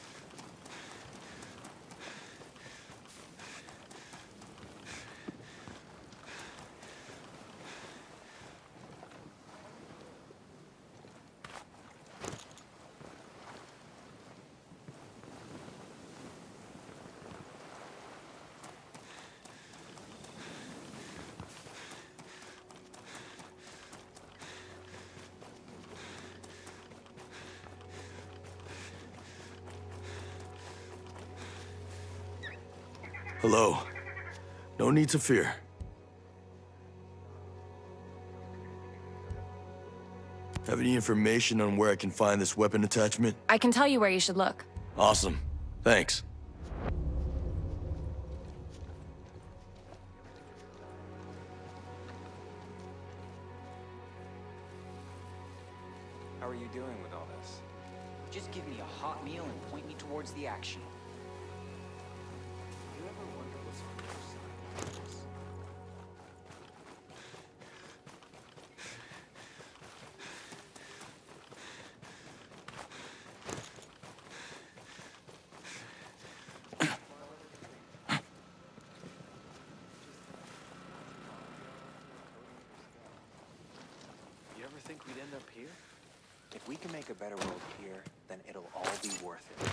G: Hello. No need to fear. Have any information on where I can find this weapon attachment?
R: I can tell you where you should look.
G: Awesome. Thanks.
H: How are you doing with all this?
S: Just give me a hot meal and point me towards the action.
H: You ever wonder what's on the other side of this?
L: You ever think we'd end up here?
H: If we can make a better world here, then it'll all be worth it.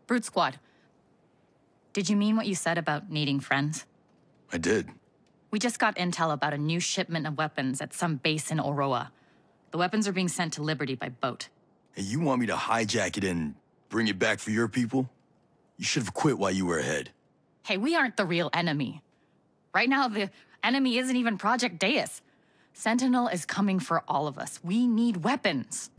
R: Brute Squad. Did you mean what you said about needing friends?
G: I did.
R: We just got intel about a new shipment of weapons at some base in Oroa. The weapons are being sent to Liberty by boat.
G: Hey, you want me to hijack it and bring it back for your people? You should have quit while you were ahead.
R: Hey, we aren't the real enemy. Right now, the enemy isn't even Project Deus. Sentinel is coming for all of us. We need weapons.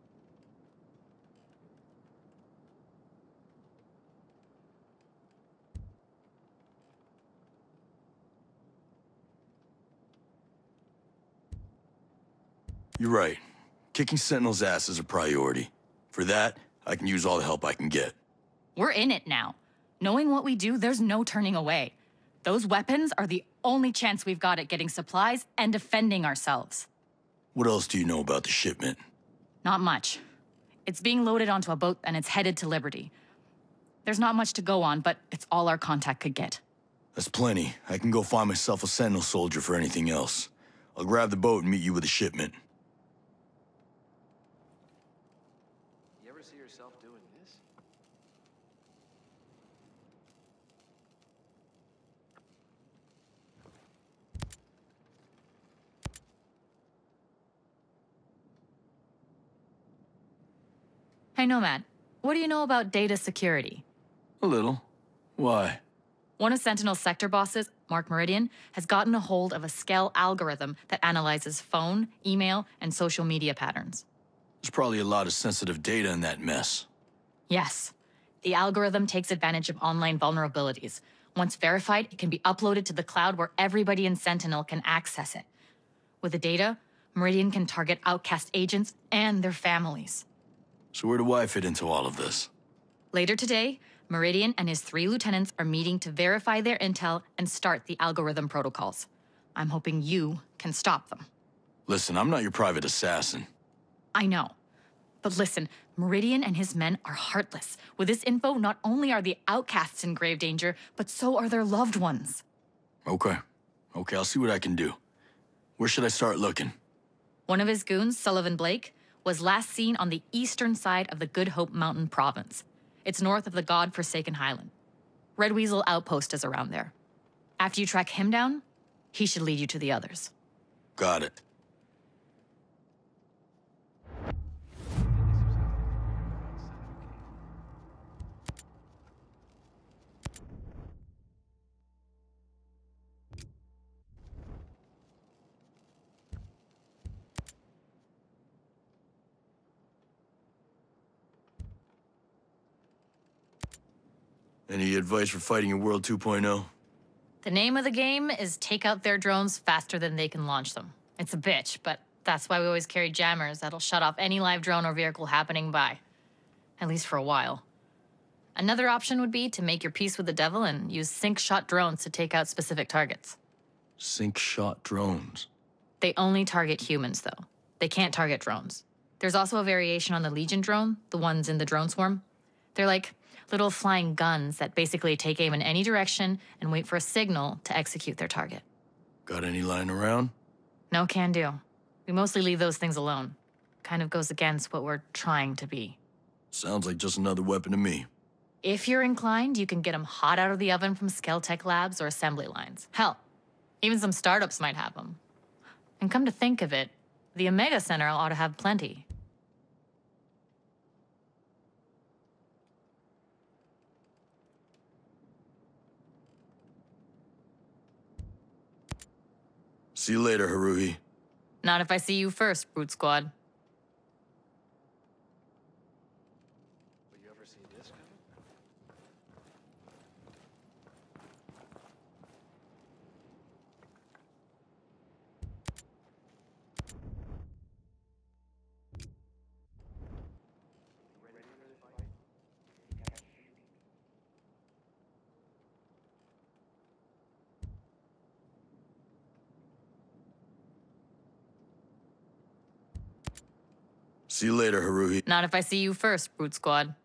G: You're right. Kicking Sentinel's ass is a priority. For that, I can use all the help I can get.
R: We're in it now. Knowing what we do, there's no turning away. Those weapons are the only chance we've got at getting supplies and defending ourselves.
G: What else do you know about the shipment?
R: Not much. It's being loaded onto a boat and it's headed to Liberty. There's not much to go on, but it's all our contact could get.
G: That's plenty. I can go find myself a Sentinel soldier for anything else. I'll grab the boat and meet you with the shipment.
H: You ever see yourself doing this?
R: Hey, Nomad, what do you know about data security?
G: A little. Why?
R: One of Sentinel's sector bosses, Mark Meridian, has gotten a hold of a Skell algorithm that analyzes phone, email, and social media patterns.
G: There's probably a lot of sensitive data in that mess.
R: Yes. The algorithm takes advantage of online vulnerabilities. Once verified, it can be uploaded to the cloud where everybody in Sentinel can access it. With the data, Meridian can target outcast agents and their families.
G: So where do I fit into all of this?
R: Later today, Meridian and his 3 lieutenants are meeting to verify their intel and start the algorithm protocols. I'm hoping you can stop them.
G: Listen, I'm not your private assassin.
R: I know. But listen, Meridian and his men are heartless. With this info, not only are the outcasts in grave danger, but so are their loved ones.
G: Okay, I'll see what I can do. Where should I start looking?
R: One of his goons, Sullivan Blake, was last seen on the eastern side of the Good Hope Mountain province. It's north of the God-forsaken Highland. Red Weasel Outpost is around there. After you track him down, he should lead you to the others.
G: Got it. Any advice for fighting in World 2.0?
R: The name of the game is take out their drones faster than they can launch them. It's a bitch, but that's why we always carry jammers that'll shut off any live drone or vehicle happening by. At least for a while. Another option would be to make your peace with the devil and use sync-shot drones to take out specific targets.
G: Sync-shot drones?
R: They only target humans, though. They can't target drones. There's also a variation on the Legion drone, the ones in the drone swarm. They're like little flying guns that basically take aim in any direction and wait for a signal to execute their target.
G: Got any lying around?
R: No can do. We mostly leave those things alone. Kind of goes against what we're trying to be.
G: Sounds like just another weapon to me.
R: If you're inclined, you can get them hot out of the oven from Skelltech labs or assembly lines. Hell, even some startups might have them. And come to think of it, the Omega Center ought to have plenty.
G: See you later, Haruhi.
R: Not if I see you first, Brute Squad.
H: Will you ever see this coming?
G: See you later, Haruhi.
R: Not if I see you first, Brute Squad.